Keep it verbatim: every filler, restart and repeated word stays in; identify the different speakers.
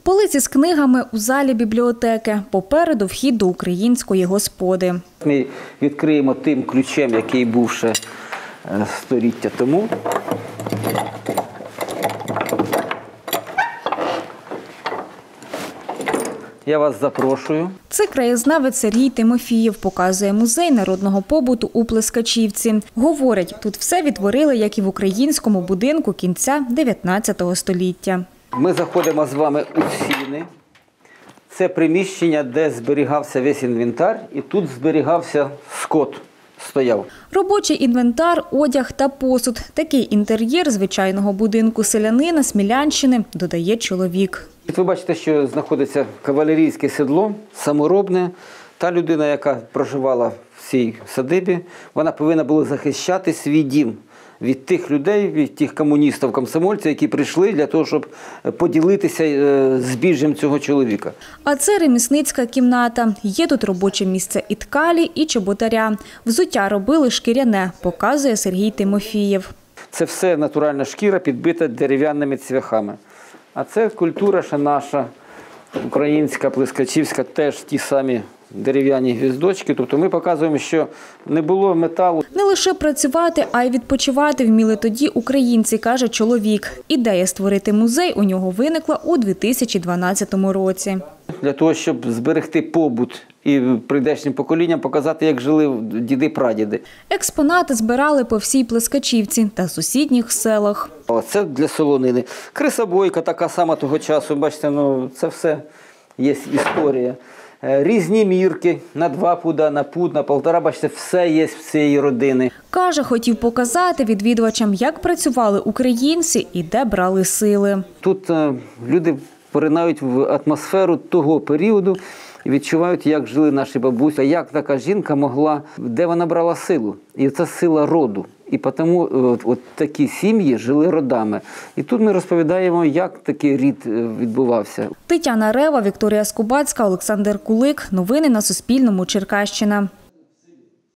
Speaker 1: Полиці з книгами у залі бібліотеки. Попереду вхід до української господи.
Speaker 2: Ми відкриємо тим ключем, який був ще століття тому. Я вас запрошую.
Speaker 1: Це краєзнавець Сергій Тимофієв показує музей народного побуту у Плескачівці. Говорить, тут все відтворили, як і в українському будинку кінця дев'ятнадцятого століття.
Speaker 2: Ми заходимо з вами у сіни. Це приміщення, де зберігався весь інвентар, і тут зберігався скот. Стояв.
Speaker 1: Робочий інвентар, одяг та посуд. Такий інтер'єр звичайного будинку селянина Смілянщини, додає чоловік.
Speaker 2: Ви бачите, що знаходиться кавалерійське сідло, саморобне. Та людина, яка проживала в цій садибі, вона повинна була захищати свій дім від тих людей, від тих комуністів-комсомольців, які прийшли для того, щоб поділитися збіжжям цього чоловіка.
Speaker 1: А це ремісницька кімната. Є тут робоче місце і ткалі, і чоботаря. Взуття робили шкіряне, показує Сергій Тимофієв.
Speaker 2: Це все натуральна шкіра, підбита дерев'яними цвяхами. А це культура ще наша, українська, плескачівська, теж ті самі дерев'яні гвіздочки. Тобто ми показуємо, що не було металу.
Speaker 1: Не лише працювати, а й відпочивати вміли тоді українці, каже чоловік. Ідея створити музей у нього виникла у дві тисячі дванадцятому році.
Speaker 2: Для того, щоб зберегти побут і прийдешнім поколінням показати, як жили діди-прадіди.
Speaker 1: Експонати збирали по всій Плескачівці та сусідніх селах.
Speaker 2: Це для солонини. Крисобойка така сама того часу. Бачите, ну, це все є історія. Різні мірки на два пуда, на пуд, на полтора. Бачите, все є в цієї родини.
Speaker 1: Каже, хотів показати відвідувачам, як працювали українці і де брали сили.
Speaker 2: Тут е, люди поринають в атмосферу того періоду і відчувають, як жили наші бабусі, як така жінка могла, де вона брала силу. І це сила роду. І тому от, от такі сім'ї жили родами. І тут ми розповідаємо, як такий рід відбувався.
Speaker 1: Тетяна Рева, Вікторія Скубацька, Олександр Кулик. Новини на Суспільному. Черкащина.